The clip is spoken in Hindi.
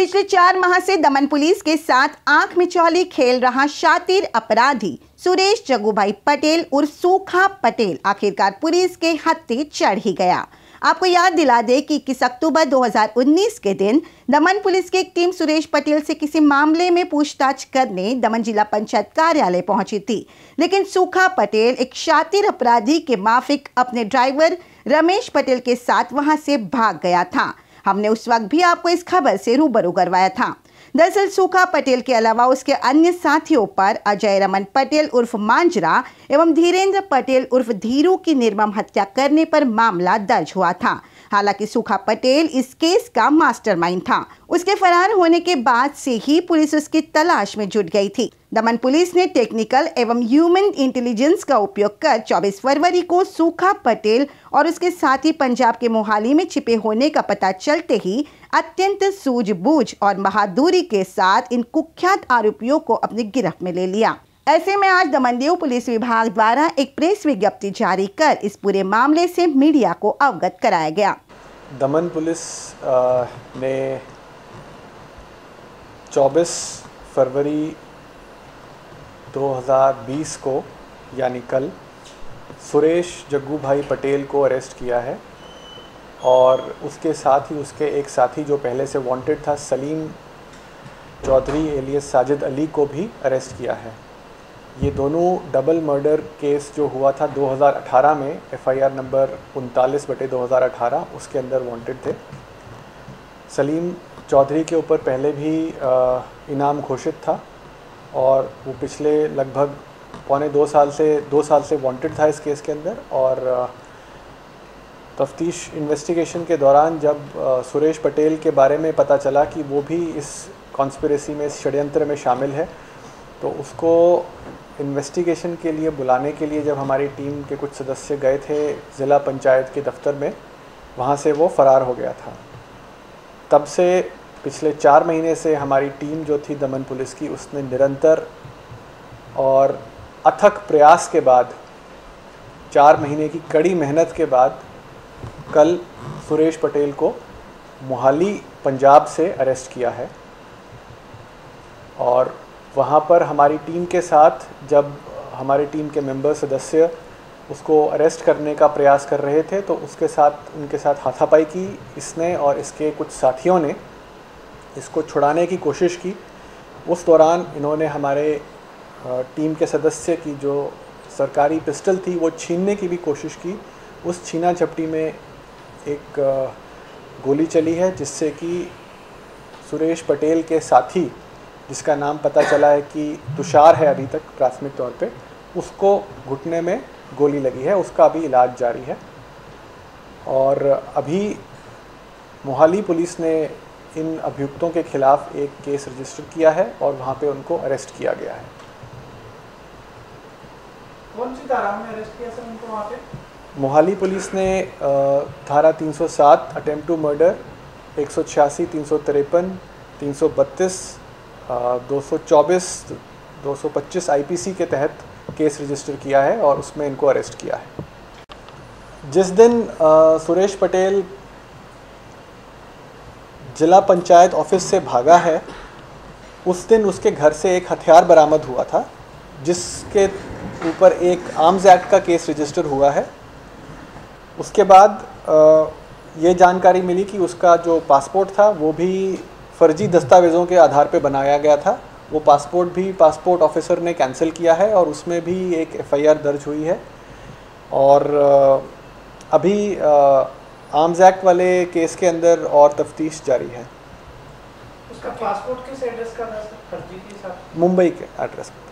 पिछले 4 माह से दमन पुलिस के साथ आंख मिचौली खेल रहा शातिर अपराधी सुरेश जग्गूभाई पटेल उर्फ सूखा पटेल आखिरकार पुलिस के हत्थे चढ़ ही गया। आपको याद दिला दे कि 21 अक्टूबर 2019 के दिन दमन पुलिस की एक टीम सुरेश पटेल से किसी मामले में पूछताछ करने दमन जिला पंचायत कार्यालय पहुंची थी, लेकिन सूखा पटेल एक शातिर अपराधी के माफिक अपने ड्राइवर रमेश पटेल के साथ वहां से भाग गया था। हमने उस वक्त भी आपको इस खबर से रूबरू करवाया था। दरअसल सूखा पटेल के अलावा उसके अन्य साथियों पर अजय रमन पटेल उर्फ मांजरा एवं धीरेन्द्र पटेल उर्फ धीरू की निर्मम हत्या करने पर मामला दर्ज हुआ था। हालांकि सूखा पटेल इस केस का मास्टरमाइंड था। उसके फरार होने के बाद से ही पुलिस उसकी तलाश में जुट गई थी। दमन पुलिस ने टेक्निकल एवं ह्यूमन इंटेलिजेंस का उपयोग कर 24 फरवरी को सूखा पटेल और उसके साथी पंजाब के मोहाली में छिपे होने का पता चलते ही अत्यंत सूझबूझ और बहादुरी के साथ इन कुख्यात आरोपियों को अपनी गिरफ्त में ले लिया। ऐसे में आज दमनदीव पुलिस विभाग द्वारा एक प्रेस विज्ञप्ति जारी कर इस पूरे मामले से मीडिया को अवगत कराया गया। दमन पुलिस ने 24 फरवरी 2020 को यानी कल सुरेश जग्गूभाई पटेल को अरेस्ट किया है और उसके साथ ही उसके एक साथी जो पहले से वांटेड था सलीम चौधरी एलियस साजिद अली को भी अरेस्ट किया है। ये दोनों डबल मर्डर केस जो हुआ था 2018 में एफआईआर नंबर 39/2018 उसके अंदर वांटेड थे। सलीम चौधरी के ऊपर पहले भी इनाम घोषित था और वो पिछले लगभग पौने 2 साल से वांटेड था इस केस के अंदर। और तफ्तीश इन्वेस्टिगेशन के दौरान जब सुरेश पटेल के बारे में पता चला कि वो भी इस कॉन्स्पिरेसी में, इस षड्यंत्र में शामिल है, तो उसको इन्वेस्टिगेशन के लिए बुलाने के लिए जब हमारी टीम के कुछ सदस्य गए थे ज़िला पंचायत के दफ्तर में, वहाँ से वो फ़रार हो गया था। तब से पिछले 4 महीने से हमारी टीम जो थी दमन पुलिस की, उसने निरंतर और अथक प्रयास के बाद 4 महीने की कड़ी मेहनत के बाद कल सुरेश पटेल को मोहाली पंजाब से अरेस्ट किया है। और वहाँ पर हमारी टीम के साथ जब हमारी टीम के मेंबर सदस्य उसको अरेस्ट करने का प्रयास कर रहे थे तो उनके साथ हाथापाई की इसने और इसके कुछ साथियों ने इसको छुड़ाने की कोशिश की। उस दौरान इन्होंने हमारे टीम के सदस्य की जो सरकारी पिस्टल थी वो छीनने की भी कोशिश की। उस छीना झपटी में एक गोली चली है जिससे कि सुरेश पटेल के साथी, जिसका नाम पता चला है कि तुषार है अभी तक प्राथमिक तौर पे, उसको घुटने में गोली लगी है, उसका अभी इलाज जारी है। और अभी मोहाली पुलिस ने इन अभियुक्तों के खिलाफ एक केस रजिस्टर किया है और वहाँ पे उनको अरेस्ट किया गया है। कौन सी धारा में अरेस्ट किया सर उनको वहाँ पे? मोहाली पुलिस ने धारा 307 अटेम्प्ट टू मर्डर, 186, 353, 332, 224, 225 आईपीसी के तहत केस रजिस्टर किया है और उसमें इनको अरेस्ट किया है। जिस दिन सुरेश पटेल जिला पंचायत ऑफिस से भागा है, उस दिन उसके घर से एक हथियार बरामद हुआ था जिसके ऊपर एक आर्म्स एक्ट का केस रजिस्टर हुआ है। उसके बाद ये जानकारी मिली कि उसका जो पासपोर्ट था वो भी फर्जी दस्तावेज़ों के आधार पे बनाया गया था। वो पासपोर्ट भी पासपोर्ट ऑफिसर ने कैंसिल किया है और उसमें भी एक एफआईआर दर्ज हुई है। और अभी आर्म्स एक्ट वाले केस के अंदर और तफ्तीश जारी है। उसका पासपोर्ट किस एड्रेस का था? फर्जी के साथ मुंबई के एड्रेस का।